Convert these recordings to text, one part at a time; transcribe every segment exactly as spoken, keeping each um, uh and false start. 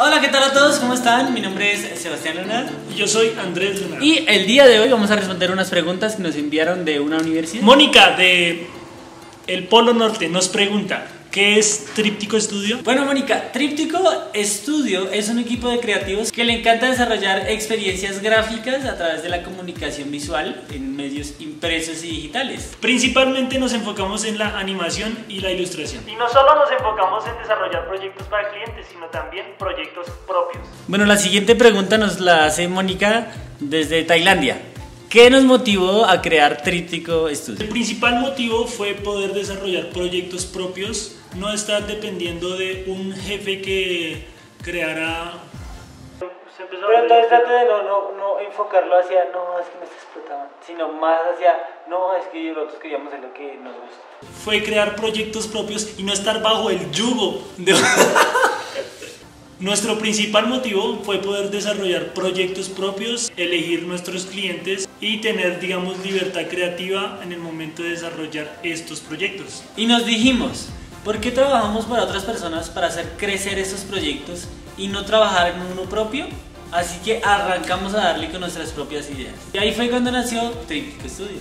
Hola, ¿qué tal a todos? ¿Cómo están? Mi nombre es Sebastián Leonard. Y yo soy Andrés Leonard. Y el día de hoy vamos a responder unas preguntas que nos enviaron de una universidad. Mónica, de el Polo Norte, nos pregunta: ¿qué es Tríptico Studio? Bueno, Mónica, Tríptico Studio es un equipo de creativos que le encanta desarrollar experiencias gráficas a través de la comunicación visual en medios impresos y digitales. Principalmente nos enfocamos en la animación y la ilustración. Y no solo nos enfocamos en desarrollar proyectos para clientes, sino también proyectos propios. Bueno, la siguiente pregunta nos la hace Mónica desde Tailandia. ¿Qué nos motivó a crear Tríptico Studio? El principal motivo fue poder desarrollar proyectos propios, no estar dependiendo de un jefe que creara. Pero entonces trate de no, no, no enfocarlo hacia, no, es que me está explotando, sino más hacia, no, es que nosotros queríamos hacer lo que nos gusta. Fue crear proyectos propios y no estar bajo el yugo de... Nuestro principal motivo fue poder desarrollar proyectos propios, elegir nuestros clientes y tener, digamos, libertad creativa en el momento de desarrollar estos proyectos. Y nos dijimos, ¿por qué trabajamos para otras personas para hacer crecer esos proyectos y no trabajar en uno propio? Así que arrancamos a darle con nuestras propias ideas. Y ahí fue cuando nació Tríptico Studio.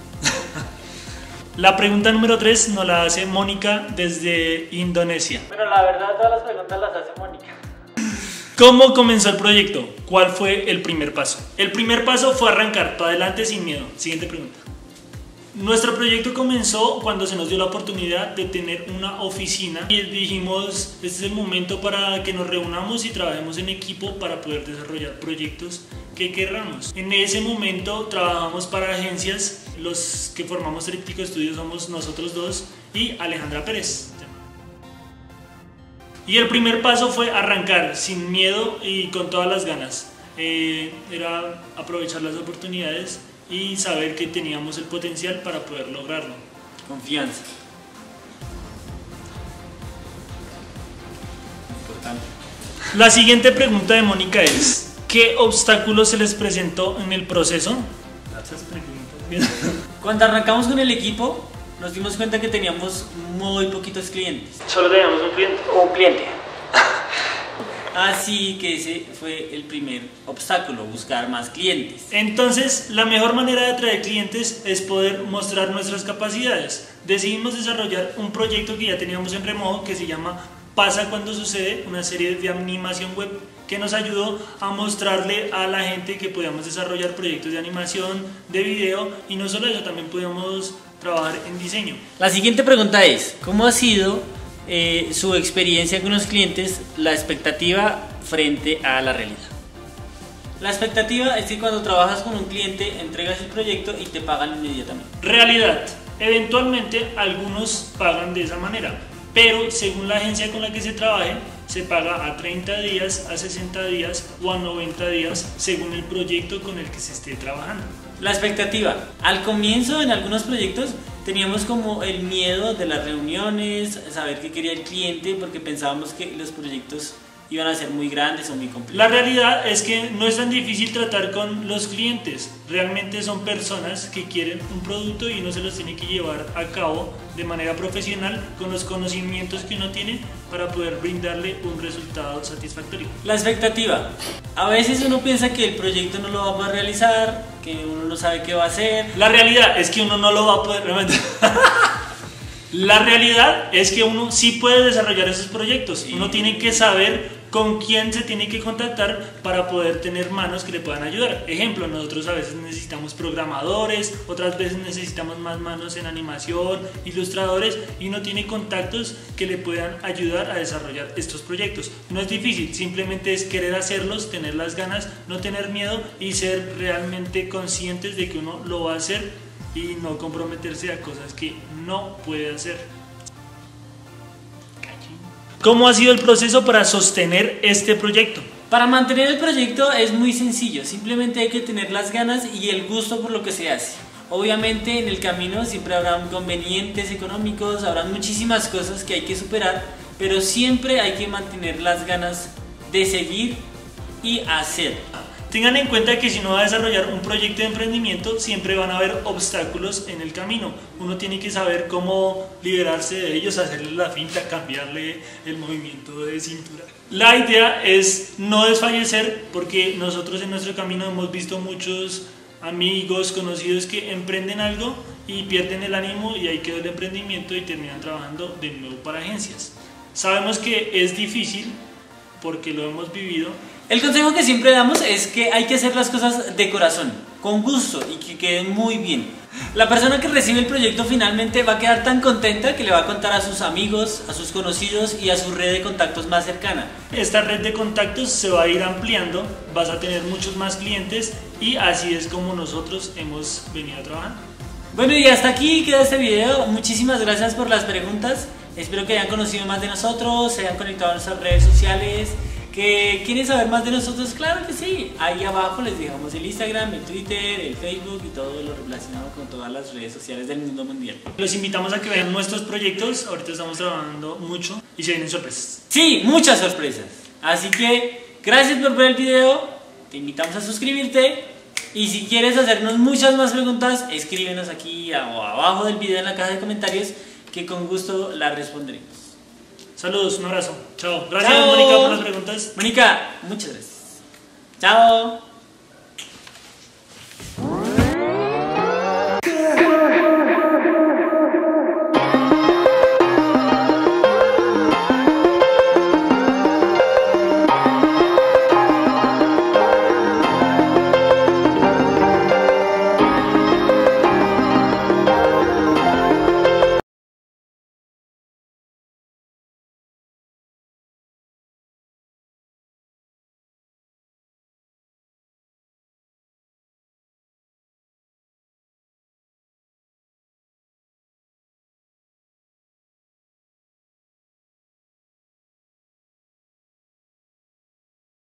La pregunta número tres nos la hace Mónica desde Indonesia. Pero la verdad, todas las preguntas las hace Mónica. ¿Cómo comenzó el proyecto? ¿Cuál fue el primer paso? El primer paso fue arrancar para adelante sin miedo. Siguiente pregunta. Nuestro proyecto comenzó cuando se nos dio la oportunidad de tener una oficina y dijimos, este es el momento para que nos reunamos y trabajemos en equipo para poder desarrollar proyectos que querramos. En ese momento trabajamos para agencias, los que formamos Tríptico Studio somos nosotros dos y Alejandra Pérez. Y el primer paso fue arrancar sin miedo y con todas las ganas. Eh, era aprovechar las oportunidades y saber que teníamos el potencial para poder lograrlo. Confianza. Importante. La siguiente pregunta de Mónica es: ¿qué obstáculos se les presentó en el proceso? Esas preguntas. Cuando arrancamos con el equipo, nos dimos cuenta que teníamos muy poquitos clientes. Solo teníamos un cliente. Un cliente. Así que ese fue el primer obstáculo, buscar más clientes. Entonces, la mejor manera de atraer clientes es poder mostrar nuestras capacidades. Decidimos desarrollar un proyecto que ya teníamos en remojo que se llama Pasa Cuando Sucede, una serie de animación web que nos ayudó a mostrarle a la gente que podíamos desarrollar proyectos de animación, de video, y no solo eso, también podíamos trabajar en diseño. La siguiente pregunta es, ¿cómo ha sido eh, su experiencia con los clientes, la expectativa frente a la realidad? La expectativa es que cuando trabajas con un cliente, entregas el proyecto y te pagan inmediatamente. Realidad: eventualmente algunos pagan de esa manera, pero según la agencia con la que se trabaje, se paga a treinta días, a sesenta días o a noventa días según el proyecto con el que se esté trabajando. La expectativa. Al comienzo, en algunos proyectos, teníamos como el miedo de las reuniones, saber qué quería el cliente, porque pensábamos que los proyectos iban a ser muy grandes o muy complejos. La realidad es que no es tan difícil tratar con los clientes. Realmente son personas que quieren un producto y uno se los tiene que llevar a cabo de manera profesional con los conocimientos que uno tiene para poder brindarle un resultado satisfactorio. La expectativa. A veces uno piensa que el proyecto no lo va a poder realizar, que uno no sabe qué va a hacer. La realidad es que uno no lo va a poder... La realidad es que uno sí puede desarrollar esos proyectos. Sí. Uno tiene que saber con quién se tiene que contactar para poder tener manos que le puedan ayudar. Ejemplo, nosotros a veces necesitamos programadores, otras veces necesitamos más manos en animación, ilustradores, y uno tiene contactos que le puedan ayudar a desarrollar estos proyectos. No es difícil, simplemente es querer hacerlos, tener las ganas, no tener miedo y ser realmente conscientes de que uno lo va a hacer y no comprometerse a cosas que no puede hacer. ¿Cómo ha sido el proceso para sostener este proyecto? Para mantener el proyecto es muy sencillo, simplemente hay que tener las ganas y el gusto por lo que se hace. Obviamente en el camino siempre habrá inconvenientes económicos, habrá muchísimas cosas que hay que superar, pero siempre hay que mantener las ganas de seguir y hacer. Tengan en cuenta que si uno va a desarrollar un proyecto de emprendimiento, siempre van a haber obstáculos en el camino. Uno tiene que saber cómo liberarse de ellos, hacerle la finta, cambiarle el movimiento de cintura. La idea es no desfallecer, porque nosotros en nuestro camino hemos visto muchos amigos, conocidos que emprenden algo y pierden el ánimo y ahí quedó el emprendimiento y terminan trabajando de nuevo para agencias. Sabemos que es difícil porque lo hemos vivido. El consejo que siempre damos es que hay que hacer las cosas de corazón, con gusto y que queden muy bien. La persona que recibe el proyecto finalmente va a quedar tan contenta que le va a contar a sus amigos, a sus conocidos y a su red de contactos más cercana. Esta red de contactos se va a ir ampliando, vas a tener muchos más clientes y así es como nosotros hemos venido trabajando. Bueno, y hasta aquí queda este video. Muchísimas gracias por las preguntas. Espero que hayan conocido más de nosotros, se hayan conectado a nuestras redes sociales. ¿Que quieren saber más de nosotros? Claro que sí. Ahí abajo les dejamos el Instagram, el Twitter, el Facebook y todo lo relacionado con todas las redes sociales del mundo mundial. Los invitamos a que vean nuestros proyectos. Ahorita estamos trabajando mucho y se vienen sorpresas. Sí, muchas sorpresas. Así que gracias por ver el video. Te invitamos a suscribirte. Y si quieres hacernos muchas más preguntas, escríbenos aquí abajo del video en la caja de comentarios, que con gusto las responderemos. Saludos, un abrazo. Chao. Gracias, Chao. Mónica, por las preguntas. Mónica, muchas gracias. Chao.